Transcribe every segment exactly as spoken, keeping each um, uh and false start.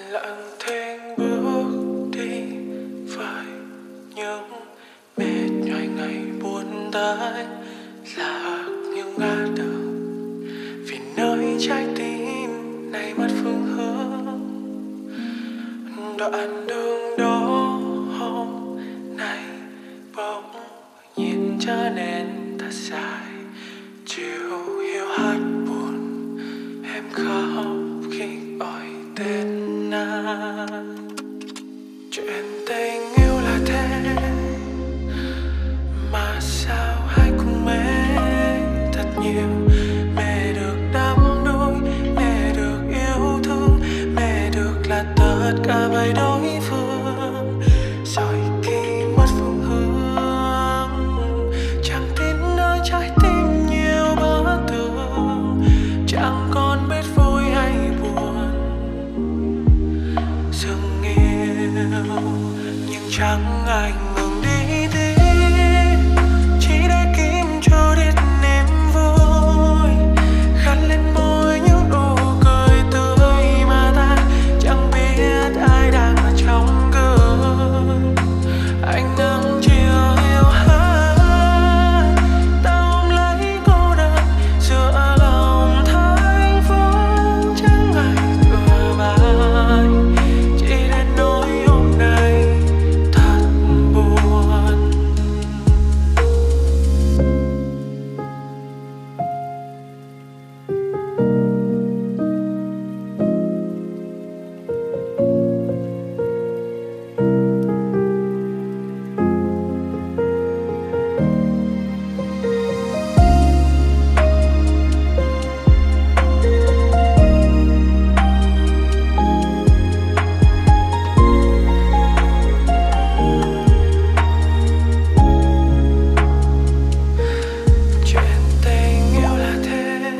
lặng thinh bước đi với những mệt nhoài ngày buồn tới, lạc như ngã đường vì nơi trái tim này mất phương hướng. Đoạn đường đó hôm nay bỗng nhiên trở nên thật dài, chiều hiu hắt buồn em khóc khi gọi tên anh. Chuyện tình yêu là thế mà sao ai cũng mê thật nhiều, mê được đắm đuối, mê được yêu thương, mê được là tất cả với đối phương. Rồi khi mất phương hướng, chẳng tin nơi trái tim nhiều bất thường, chẳng còn biết vui hay buồn. Dừng yêu nhưng chẳng ai ngừng đi tìm, chỉ để kiếm cho đi niềm vui, khăn lên môi những nụ cười tươi mà ta chẳng biết ai đang ở trong gương. Ánh nắng chiều hiu hắt ta ôm lấy cô đơn giữa lòng thành phố, chẳng ai thừa vai, chỉ đến nỗi hôm nay thật buồn. Chuyện tình yêu là thế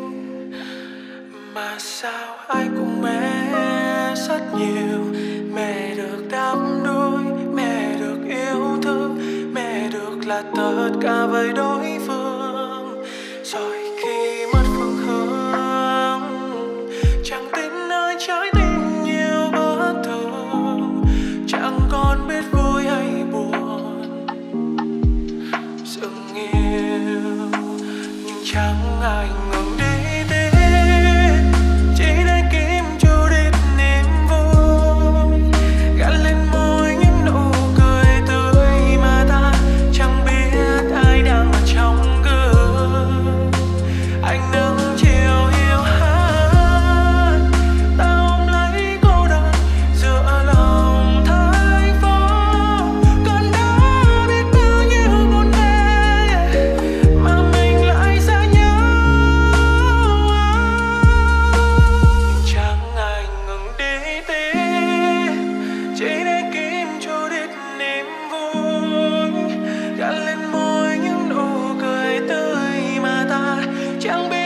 mà sao ai cũng mê rất nhiều, mê được đắm đuối, mê được yêu thương, mê được là tất cả với đối phương. Rồi khi mất phương hướng, chẳng tin nơi trái tim nhiều bất thường, chẳng còn biết vui hay buồn. Dừng yêu nhưng chẳng ai ngừng đi tìm, chỉ để kiếm cho đi niềm vui, gắn lên môi những nụ cười tươi mà ta chẳng biết ai đang ở trong gương. Ánh nắng chiều hiu hắt ta ôm lấy cô đơn giữa lòng thành phố, còn đã biết bao nhiêu buồn bã mà mình lại xa nhau. Nhưng chẳng ai ngừng đi tìm, chỉ để kiếm cho đi niềm vui, gắn lên môi những nụ cười tươi mà ta chẳng biết